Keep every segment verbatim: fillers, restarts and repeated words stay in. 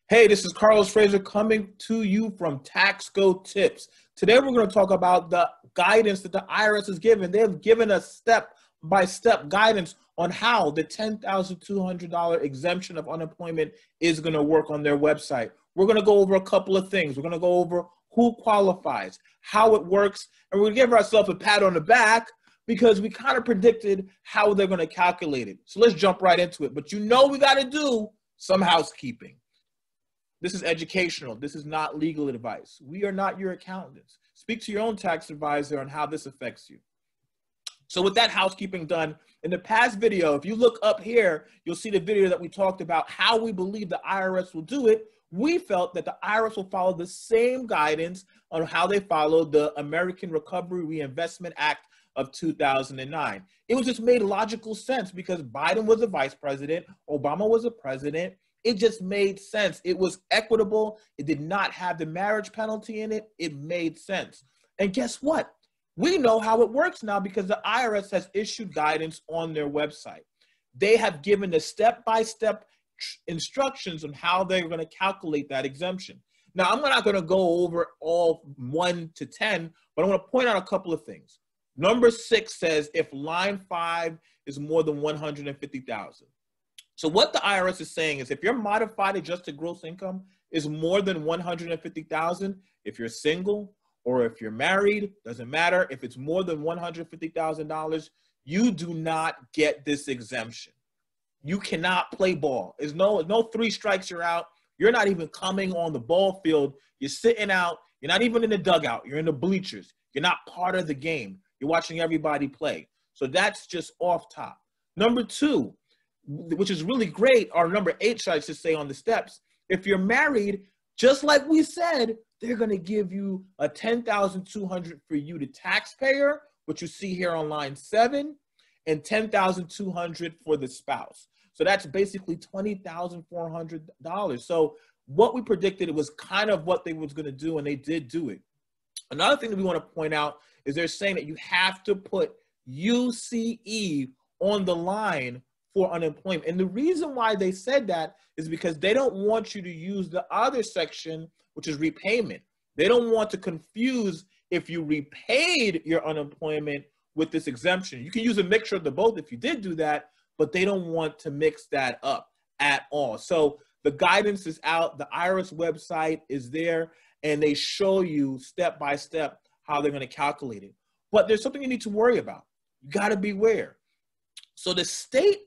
Hey, this is Carlos Fraser coming to you from TaxCo Tips. Today we're going to talk about the guidance that the I R S has given. They have given us step-by-step guidance on how the ten thousand two hundred dollar exemption of unemployment is going to work on their website. We're going to go over a couple of things. We're going to go over who qualifies, how it works, and we're going to give ourselves a pat on the back because we kind of predicted how they're going to calculate it. So let's jump right into it. But you know we got to do some housekeeping. This is educational. This is not legal advice. We are not your accountants. Speak to your own tax advisor on how this affects you. So with that housekeeping done, in the past video, if you look up here, you'll see the video that we talked about how we believe the I R S will do it. We felt that the I R S will follow the same guidance on how they followed the American Recovery Reinvestment Act of two thousand nine. It was just made logical sense because Biden was a vice president, Obama was a president. It just made sense. It was equitable. It did not have the marriage penalty in it. It made sense. And guess what? We know how it works now because the I R S has issued guidance on their website. They have given the step-by-step instructions on how they're going to calculate that exemption. Now, I'm not going to go over all one to ten, but I want to point out a couple of things. Number six says if line five is more than one hundred fifty thousand. So what the I R S is saying is if your modified adjusted gross income is more than one hundred fifty thousand, if you're single or if you're married, doesn't matter. If it's more than one hundred fifty thousand dollars, you do not get this exemption. You cannot play ball. There's no, no three strikes, you're out. You're not even coming on the ball field. You're sitting out. You're not even in the dugout. You're in the bleachers. You're not part of the game. You're watching everybody play. So that's just off top. Number two, which is really great, or number eight, should I just say, on the steps. If you're married, just like we said, they're going to give you a ten thousand two hundred dollars for you to taxpayer, which you see here on line seven, and ten thousand two hundred dollars for the spouse. So that's basically twenty thousand four hundred dollars. So what we predicted, it was kind of what they was going to do, and they did do it. Another thing that we want to point out is they're saying that you have to put U C E on the line for unemployment. And the reason why they said that is because they don't want you to use the other section, which is repayment. They don't want to confuse if you repaid your unemployment with this exemption. You can use a mixture of the both if you did do that, but they don't want to mix that up at all. So the guidance is out, the I R S website is there, and they show you step by step how they're going to calculate it. But there's something you need to worry about. You got to beware. So the state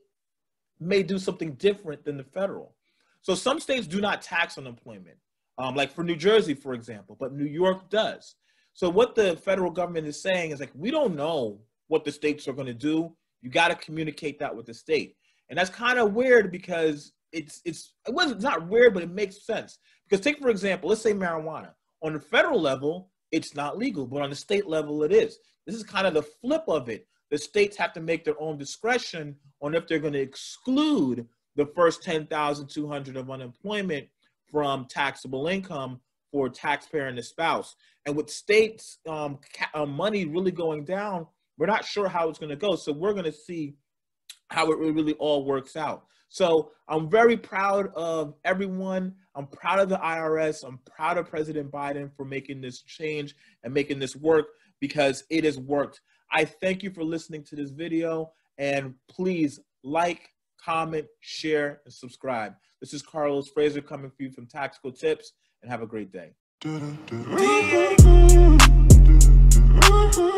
may do something different than the federal. So some states do not tax unemployment, um, like for New Jersey, for example, but New York does. So what the federal government is saying is like, we don't know what the states are going to do. You got to communicate that with the state. And that's kind of weird because it's, it's, it wasn't, it's not weird, but it makes sense. Because take, for example, let's say marijuana. On the federal level, it's not legal, but on the state level, it is. This is kind of the flip of it. The states have to make their own discretion on if they're going to exclude the first ten thousand two hundred dollars of unemployment from taxable income for taxpayer and the spouse. And with states' um, uh, money really going down, we're not sure how it's going to go. So we're going to see how it really all works out. So I'm very proud of everyone. I'm proud of the I R S. I'm proud of President Biden for making this change and making this work because it has worked. I thank you for listening to this video, and please like, comment, share, and subscribe. This is Carlos Fraser coming for you from TaxCo Tips, and have a great day.